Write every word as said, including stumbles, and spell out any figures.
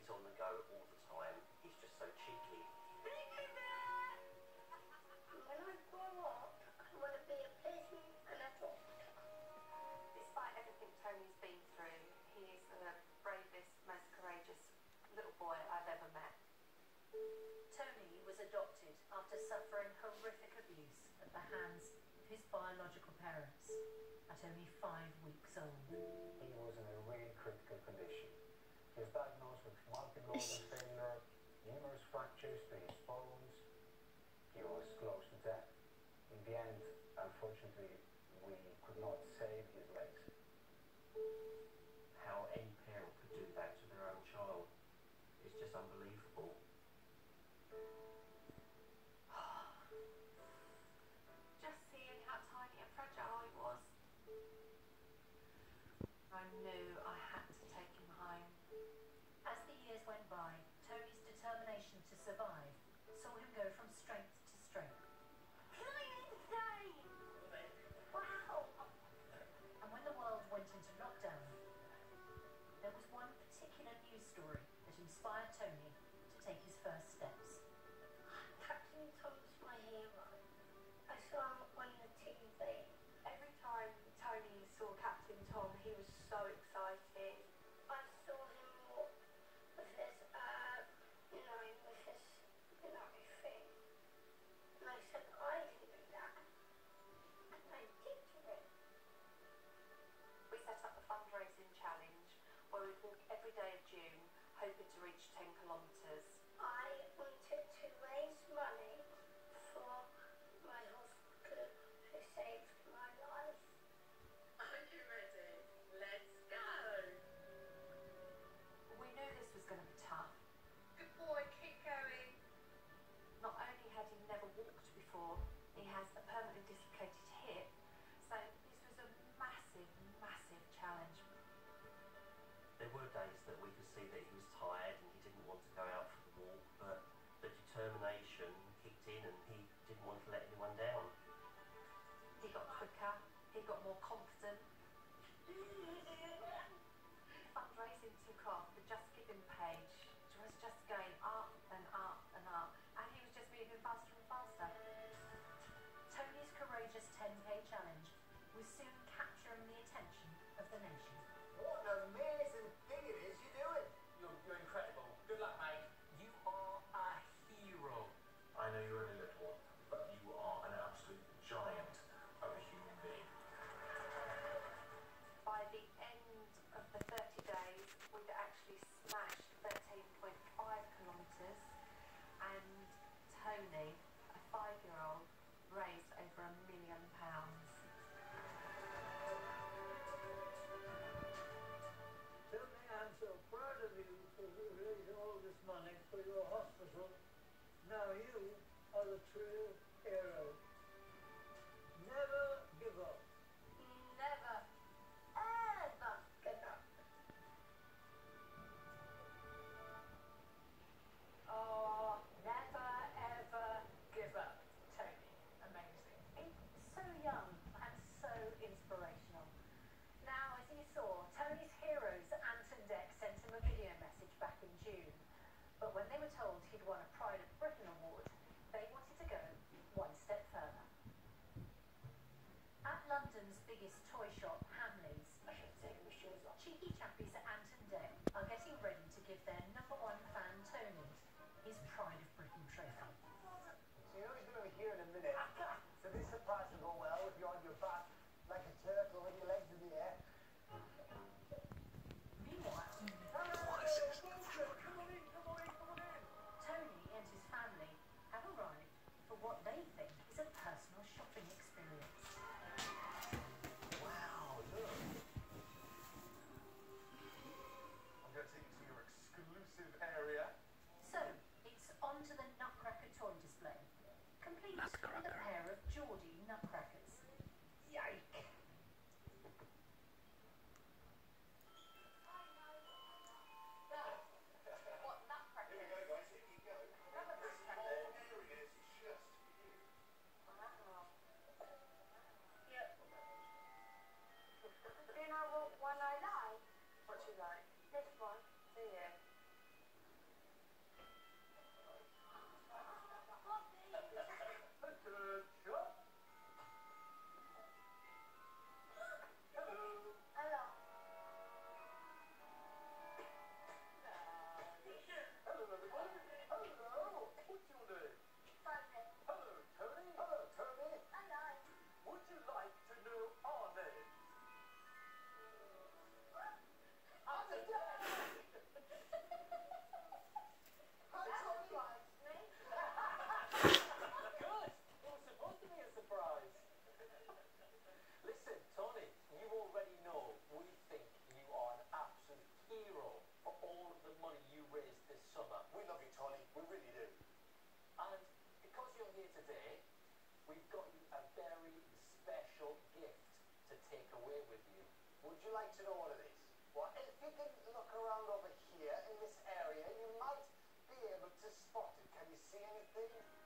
He's on the go all the time. He's just so cheeky. When I grow up, I want to be a policeman and a doctor. Despite everything Tony's been through, he is the bravest, most courageous little boy I've ever met. Tony was adopted after suffering horrific abuse at the hands of his biological parents at only five weeks old. He was in a really critical condition. He was diagnosed with multiple organ failure, numerous fractures to his bones. He was close to death. In the end, unfortunately, we could not save his legs. How any parent could do that to their own child is just unbelievable. Just seeing how tiny and fragile he was, I knew I had to take him home. As the years went by, Tony's determination to survive saw him go from strength to strength. I'm insane! Wow! And when the world went into lockdown, there was one particular news story that inspired Tony to take his first steps. Captain Tom's my hero. I saw him on the T V. Every time Tony saw Captain Tom, he was so excited. I saw him walk with his, uh, you know, with his, you know, thing. And I said, I can do that. And I did do it. We set up a fundraising challenge where we'd walk every day of June, hoping to reach ten kilometres. I wanted to raise money for my hospital who saved my life. Are you ready? Let's go! We knew this was going to be tough. Good boy, keep going. Not only had he never walked before, he has a permanently dislocated hip, so this was a massive, massive challenge. There were days that we could see that he was tired and he didn't want to go out for the walk, but the determination kicked in and he didn't want to let anyone down. He got quicker, he got more confident. Fundraising took off, the Just Giving page was just going up and up and up, and he was just moving faster and faster. Tony's courageous ten K challenge was soon capturing the attention of the nation. What an amazing thing it is you're doing. You're, you're incredible. Good luck, mate. You are a hero. I know you're only little, but you are an absolute giant of a human being. By the end of the thirty days, we'd actually smashed thirteen point five kilometres, and Tony, a five-year-old, raised over a million pounds. Tony, I'm so proud of you for raising all this money for your hospital. Now you are the true hero. Never give up. Never, ever give up. Oh, never ever give up, Tony. Amazing. He's so young and so inspirational. Now, as you saw, Tony's heroes Ant and Dec sent him a video message back in June. But when they were told he'd won a Pride of Britain award, they wanted to go one step further. At London's biggest toy shop, Hamleys, I should take my shoes off. cheeky chappies Ant and Dec are getting ready to give their number one fan, Tony, his Pride of Britain trophy. So you know he's going to be here in a minute. So this surprise will go well if you're on your back like a turtle with your legs in the air. Meanwhile, Come on in, come on in, come on in. Tony and his family have arrived for what they think is a personal shopping experience. Wow, look. I'm going to take you to your exclusive area. So, it's on to the Nutcracker we've got you a very special gift to take away with you. Would you like to know what it is? Well, if you can look around over here in this area, you might be able to spot it. Can you see anything?